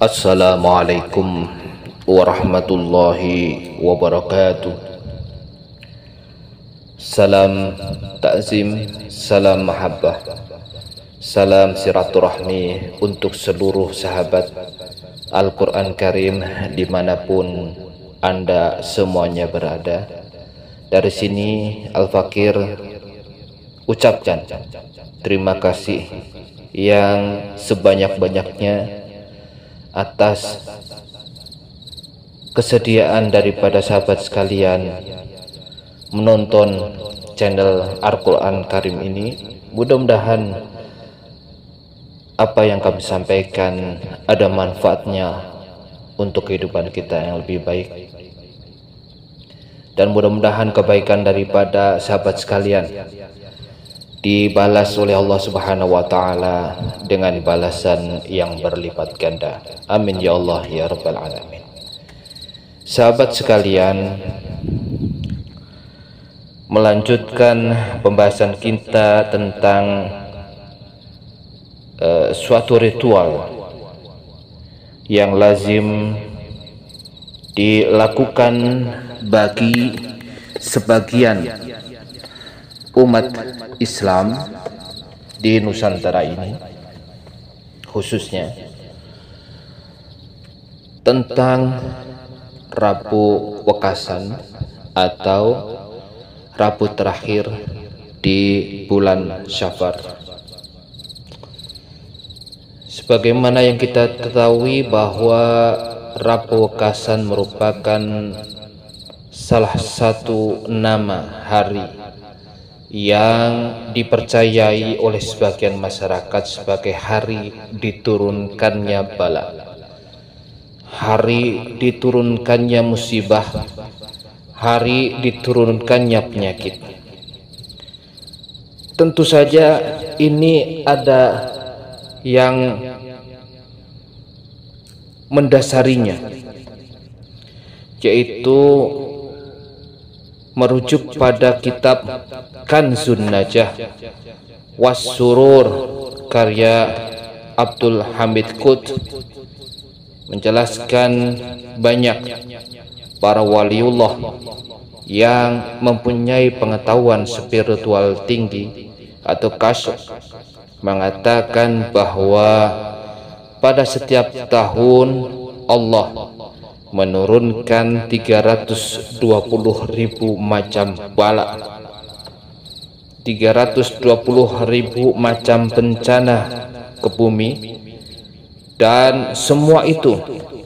Assalamualaikum warahmatullahi wabarakatuh. Salam takzim, salam mahabbah, salam silaturahmi untuk seluruh sahabat Al-Quran Karim dimanapun Anda semuanya berada. Dari sini Al-Fakir ucapkan terima kasih yang sebanyak-banyaknya atas kesediaan daripada sahabat sekalian menonton channel Al-Quran Karim ini. Mudah-mudahan apa yang kami sampaikan ada manfaatnya untuk kehidupan kita yang lebih baik, dan mudah-mudahan kebaikan daripada sahabat sekalian dibalas oleh Allah Subhanahu wa taala dengan balasan yang berlipat ganda. Amin ya Allah ya rabbal alamin. Sahabat sekalian, melanjutkan pembahasan kita tentang suatu ritual yang lazim dilakukan bagi sebagian umat Islam di Nusantara ini, khususnya tentang Rabu Wekasan atau Rabu terakhir di bulan Syafar. Sebagaimana yang kita ketahui bahwa Rabu Wekasan merupakan salah satu nama hari yang dipercayai oleh sebagian masyarakat sebagai hari diturunkannya bala, hari diturunkannya musibah, hari diturunkannya penyakit. Tentu saja ini ada yang mendasarinya, yaitu merujuk pada kitab Kanzun Najah Was-Surur karya Abdul Hamid Qut, menjelaskan banyak para waliullah yang mempunyai pengetahuan spiritual tinggi atau kasyaf mengatakan bahwa pada setiap tahun Allah menurunkan 320.000 macam bala, 320.000 macam bencana ke bumi, dan semua itu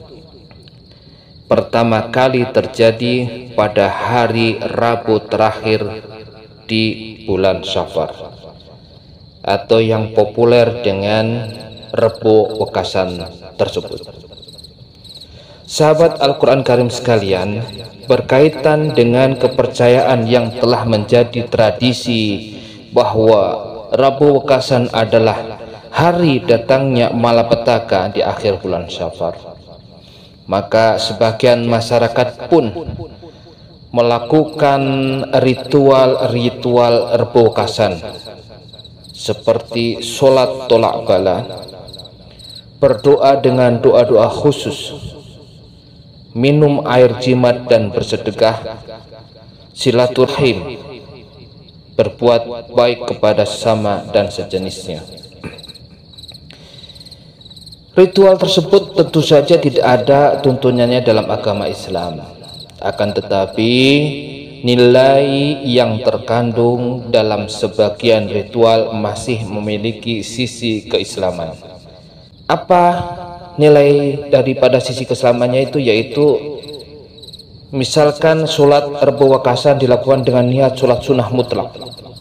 pertama kali terjadi pada hari Rabu terakhir di bulan Syafar, atau yang populer dengan Rabu Wekasan tersebut. Sahabat Al-Quran Karim sekalian, berkaitan dengan kepercayaan yang telah menjadi tradisi bahwa Rabu Wekasan adalah hari datangnya malapetaka di akhir bulan Syafar, maka sebagian masyarakat pun melakukan ritual-ritual Rabu Wekasan seperti sholat tolak bala, berdoa dengan doa-doa khusus, minum air jimat dan bersedekah, silaturahim, berbuat baik kepada sesama dan sejenisnya. Ritual tersebut tentu saja tidak ada tuntunannya dalam agama Islam, akan tetapi nilai yang terkandung dalam sebagian ritual masih memiliki sisi keislaman. Apa nilai daripada sisi keislamannya itu? Yaitu misalkan sholat Rabu Wekasan dilakukan dengan niat sholat sunnah mutlak,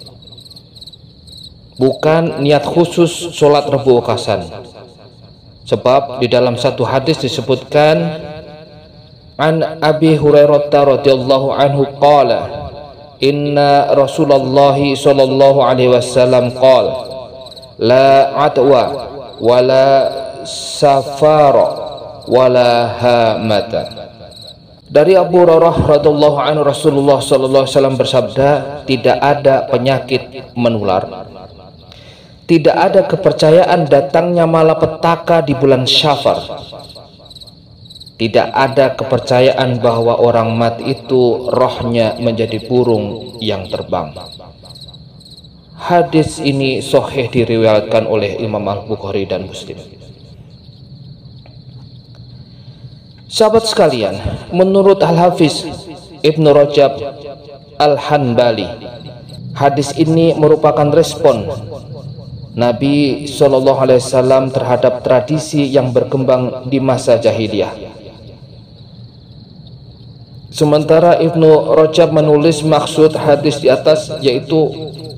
bukan niat khusus sholat Rabu Wekasan. Sebab di dalam satu hadis disebutkan, an Abi Hurairah radhiyallahu anhu qala, inna Rasulullah sallallahu alaihi wasallam qala, la atwa wala safara wala hamata. Dari Abu Hurairah radhiyallahu anhu, Rasulullah sallallahu alaihi wasallam bersabda, tidak ada penyakit menular, tidak ada kepercayaan datangnya malapetaka di bulan Syafar, Tidak ada kepercayaan bahwa orang mati itu rohnya menjadi burung yang terbang. Hadis ini sahih diriwayatkan oleh Imam Al-Bukhari dan Muslim. Sahabat sekalian, menurut Al-Hafiz Ibnu Rajab Al-Hanbali, hadis ini merupakan respon Nabi SAW terhadap tradisi yang berkembang di masa jahiliyah. Sementara Ibnu Rajab menulis maksud hadis di atas yaitu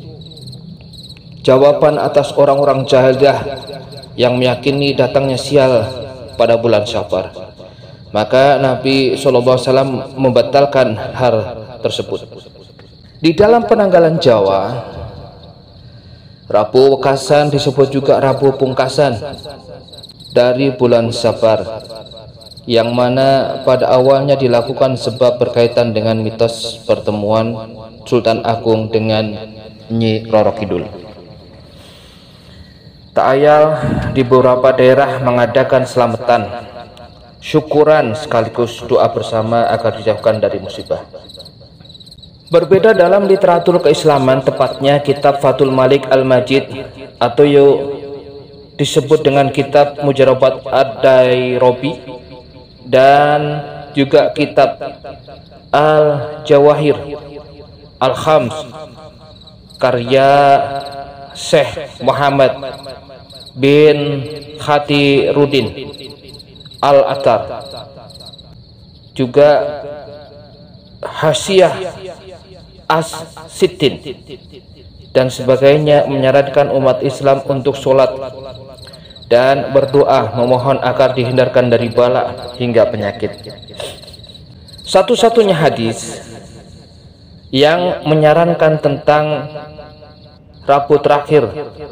jawaban atas orang-orang jahiliyah yang meyakini datangnya sial pada bulan Syawal. Maka Nabi SAW membatalkan hal tersebut. Di dalam penanggalan Jawa, Rabu Wekasan disebut juga Rabu Pungkasan dari bulan Safar, yang mana pada awalnya dilakukan sebab berkaitan dengan mitos pertemuan Sultan Agung dengan Nyi Roro Kidul. Tak ayal di beberapa daerah mengadakan selamatan, syukuran sekaligus doa bersama agar dijauhkan dari musibah. Berbeda dalam literatur keislaman, tepatnya kitab Fathul Malik Al-Majid atau disebut dengan kitab Mujarabat Ad-Dairobi, dan juga kitab Al-Jawahir Al-Khams karya Syekh Muhammad bin Khatiruddin Al-Attar, juga Hasyiah As-Sittin dan sebagainya, menyarankan umat Islam untuk sholat dan berdoa memohon agar dihindarkan dari bala hingga penyakit. Satu-satunya hadis yang menyarankan tentang Rabu terakhir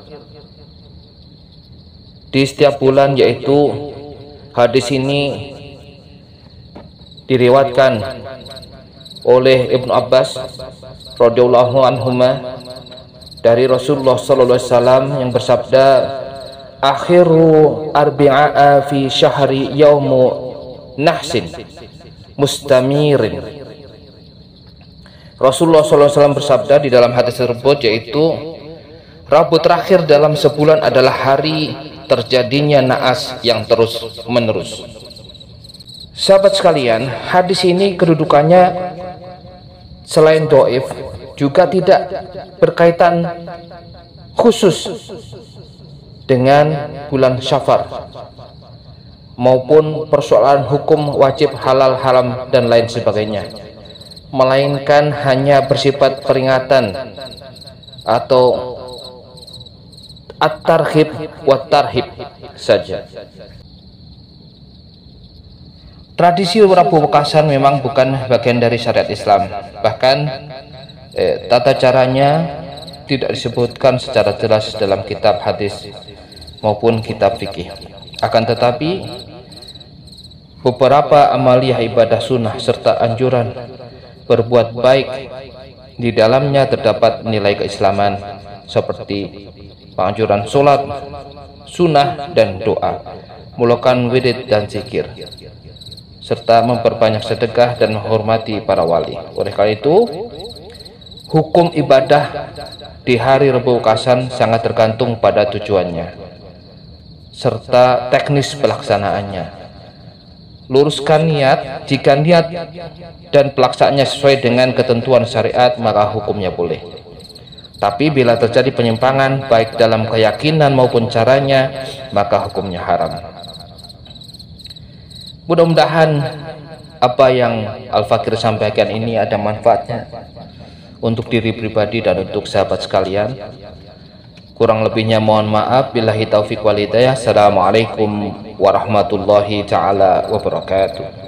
di setiap bulan, yaitu hadis ini diriwayatkan oleh Ibnu Abbas radhiyallahu anhuma dari Rasulullah sallallahu alaihi wasallam yang bersabda, akhiru arbi'a fi syahri yaumu nahsin mustamirin. Rasulullah sallallahu alaihi wasallam bersabda di dalam hadis tersebut, yaitu Rabu terakhir dalam sebulan adalah hari terjadinya naas yang terus menerus. Sahabat sekalian, hadis ini kedudukannya selain dhaif juga tidak berkaitan khusus dengan bulan Syafar maupun persoalan hukum wajib, halal, haram dan lain sebagainya, melainkan hanya bersifat peringatan atau at-tarhib wa tarhib saja. Tradisi Rabu Wekasan memang bukan bagian dari syariat Islam. Bahkan tata caranya tidak disebutkan secara jelas dalam kitab hadis maupun kitab fikih. Akan tetapi beberapa amaliyah ibadah sunnah serta anjuran berbuat baik di dalamnya terdapat nilai keislaman seperti penganjuran sholat sunnah dan doa, melakukan wirid dan zikir, serta memperbanyak sedekah dan menghormati para wali. Oleh karena itu, hukum ibadah di hari Rabu Wekasan sangat tergantung pada tujuannya serta teknis pelaksanaannya. Luruskan niat, jika niat dan pelaksanaannya sesuai dengan ketentuan syariat maka hukumnya boleh. Tapi bila terjadi penyimpangan baik dalam keyakinan maupun caranya maka hukumnya haram. Mudah-mudahan apa yang Al-Fakir sampaikan ini ada manfaatnya untuk diri pribadi dan untuk sahabat sekalian. Kurang lebihnya mohon maaf. Billahi taufiq wal hidayah. Assalamualaikum warahmatullahi taala wabarakatuh.